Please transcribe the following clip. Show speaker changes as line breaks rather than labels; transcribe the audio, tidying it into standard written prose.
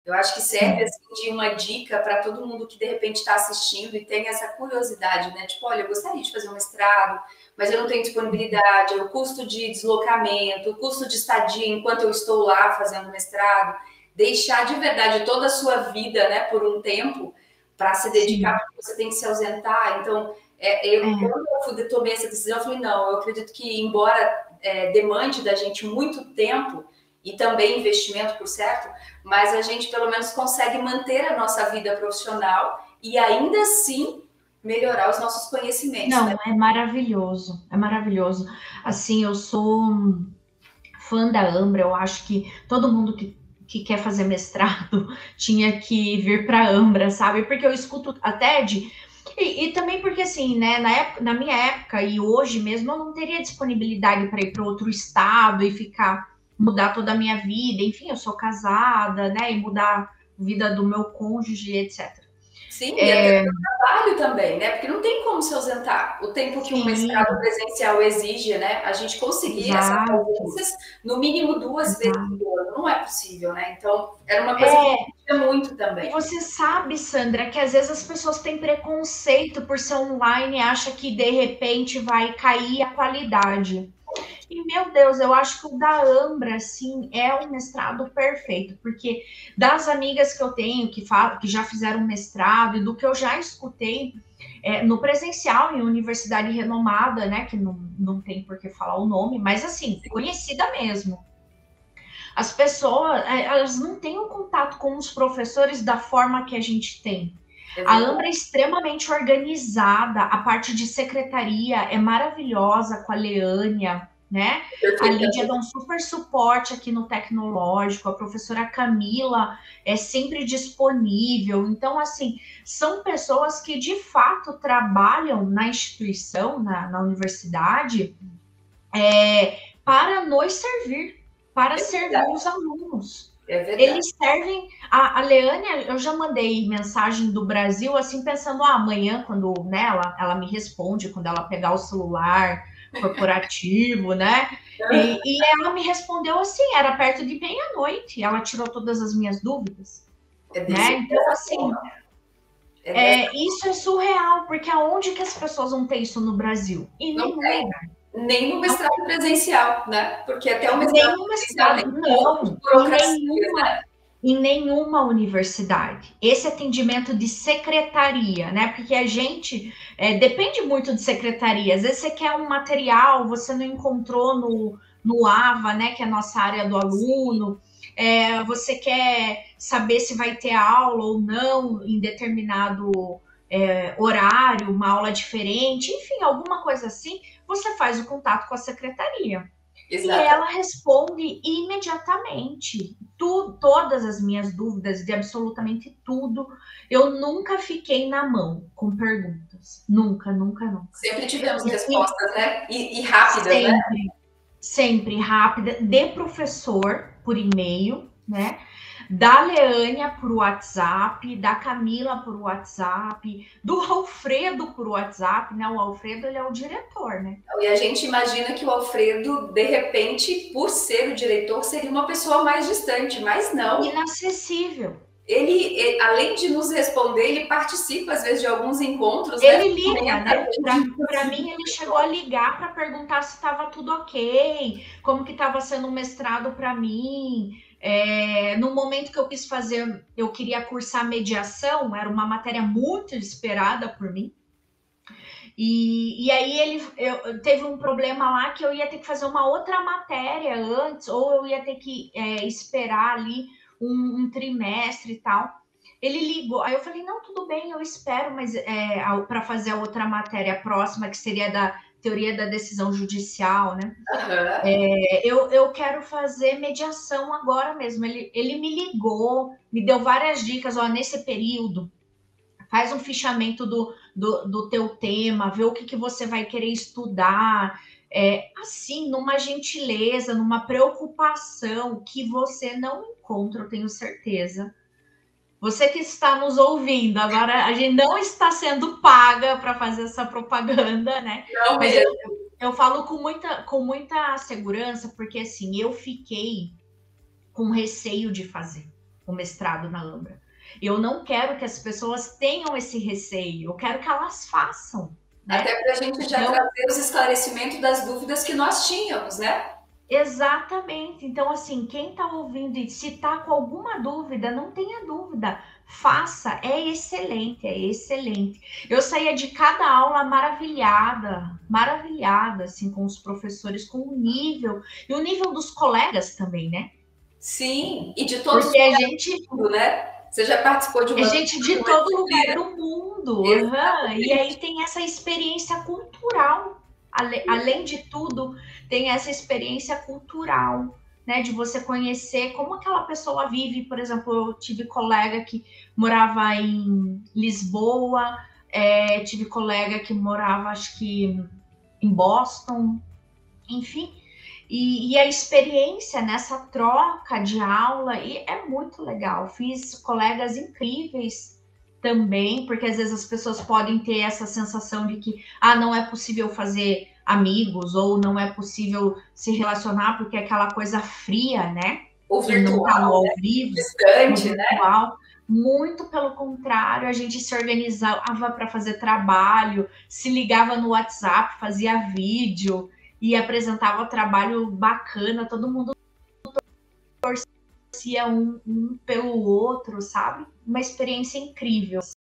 Eu acho que serve assim, de uma dica para todo mundo que de repente está assistindo e tem essa curiosidade, né? Tipo, olha, eu gostaria de fazer um mestrado, mas eu não tenho disponibilidade, o custo de deslocamento, o custo de estadia enquanto eu estou lá fazendo mestrado, deixar de verdade toda a sua vida, né, por um tempo para se dedicar, porque você tem que se ausentar. Então, quando eu tomei essa decisão, eu falei, não, eu acredito que, embora demande da gente muito tempo e também investimento, por certo, mas a gente pelo menos consegue manter a nossa vida profissional e ainda assim melhorar os nossos conhecimentos.
Não,
né?
é maravilhoso, é maravilhoso. Assim, eu sou fã da Ambra, eu acho que todo mundo que quer fazer mestrado tinha que vir para a Ambra, sabe? Porque eu escuto a TED, e também porque, assim, né, na minha época e hoje mesmo, eu não teria disponibilidade para ir para outro estado e mudar toda a minha vida. Enfim, eu sou casada, né, e mudar a vida do meu cônjuge, etc.
Sim, e até o trabalho também, né? Porque não tem como se ausentar. O tempo que um
Sim,
mestrado presencial exige, né? A gente conseguir essas
exato,
ausências no mínimo 2 vezes
exato.
por ano. Não é possível, né? Então, era uma coisa que eu sentia muito
E
também.
você sabe, Sandra, que às vezes as pessoas têm preconceito por ser online e acha que de repente vai cair a qualidade. E, meu Deus, eu acho que o da Ambra, assim, é um mestrado perfeito, porque das amigas que eu tenho que já fizeram mestrado e do que eu já escutei no presencial, em universidade renomada, né, que não tem por que falar o nome, mas, assim, conhecida mesmo. As pessoas, elas não têm um contato com os professores da forma que a gente tem.
É
A
verdade.
Ambra é extremamente organizada, a parte de secretaria é maravilhosa com a Leânia, né? A Lídia dá um super suporte aqui no tecnológico, a professora Camila é sempre disponível. Então, assim, são pessoas que de fato trabalham na instituição, na universidade, para nos servir, para
É
servir
verdade.
os alunos.
É verdade.
Eles servem. A Leânia, eu já mandei mensagem do Brasil, assim, pensando, amanhã, quando né, ela me responde, quando ela pegar o celular corporativo, né? E ela me respondeu assim, era perto de meia-noite, ela tirou todas as minhas dúvidas,
É
né? Então,
dessa
assim,
forma. É dessa...
isso é surreal, porque aonde que as pessoas vão ter isso no Brasil? Em
Não
nenhum
tem.
lugar.
Nem no mestrado presencial, né? Porque até o mestrado
Nenhum
presencial
mestrado,
tem um monte de
não,
burocracias, né?
em nenhuma universidade. Esse atendimento de secretaria, né? Porque a gente depende muito de secretaria. Às vezes você quer um material, você não encontrou no AVA, né? Que é a nossa área do aluno. Você quer saber se vai ter aula ou não em determinado horário, uma aula diferente, enfim, alguma coisa assim. Você faz o contato com a secretaria. E ela
Exatamente.
responde imediatamente. Todas as minhas dúvidas de absolutamente tudo. Eu nunca fiquei na mão com perguntas. Nunca, nunca, nunca.
Sempre tivemos
E
respostas, né? E rápidas, né?
sempre, sempre rápida, de professor por e-mail, né? Da Leânia por WhatsApp, da Camila por WhatsApp, do Alfredo por WhatsApp, né? O Alfredo, ele é o diretor, né?
E a gente imagina que o Alfredo, de repente, por ser o diretor, seria uma pessoa mais distante, mas não.
Inacessível.
Ele, além de nos responder, ele participa, às vezes, de alguns encontros, né?
Ele liga,
Comenta,
né? Para
inclusive,
mim, ele chegou a ligar para perguntar se estava tudo ok, como que estava sendo o mestrado para mim. No momento que eu quis fazer, eu queria cursar mediação, era uma matéria muito esperada por mim. E aí teve um problema lá que eu ia ter que fazer uma outra matéria antes, ou eu ia ter que esperar ali um trimestre e tal. Ele ligou, aí eu falei, não, tudo bem, eu espero, mas para fazer a outra matéria próxima, que seria da teoria da decisão judicial, né?
Aham.
Eu quero fazer mediação agora mesmo. Ele me ligou, me deu várias dicas, ó, nesse período, faz um fichamento do teu tema, vê o que você vai querer estudar. Assim, numa gentileza, numa preocupação que você não encontra, eu tenho certeza. Você que está nos ouvindo, agora a gente não está sendo paga para fazer essa propaganda, né?
Não
Mas
mesmo.
eu falo com muita segurança, porque assim, eu fiquei com receio de fazer o mestrado na Ambra. Eu não quero que as pessoas tenham esse receio, eu quero que elas façam. Né?
Até para a gente já trazer os esclarecimentos das dúvidas que nós tínhamos, né?
Exatamente. Então, assim, quem está ouvindo e se está com alguma dúvida, não tenha dúvida, faça, é excelente, é excelente. Eu saía de cada aula maravilhada, assim, com os professores, com o nível, e o nível dos colegas também, né?
Sim, e de todos
Porque a gente...
do mundo, né? Você já participou de uma...
É gente de todo lugar do mundo. Uhum. E aí tem essa experiência cultural. Além de tudo, tem essa experiência cultural, né? De você conhecer como aquela pessoa vive. Por exemplo, eu tive colega que morava em Lisboa, tive colega que morava, acho que, em Boston, enfim. E a experiência nessa troca de aula e é muito legal. Fiz colegas incríveis também, porque às vezes as pessoas podem ter essa sensação de que não é possível fazer amigos ou não é possível se relacionar porque é aquela coisa fria, né?
O
que
virtual,
não está no ao
né?
vivo,
Distante,
no virtual. Né? Muito pelo contrário, a gente se organizava para fazer trabalho, se ligava no WhatsApp, fazia vídeo e apresentava trabalho bacana, todo mundo torcia um pelo outro, sabe? Uma experiência incrível.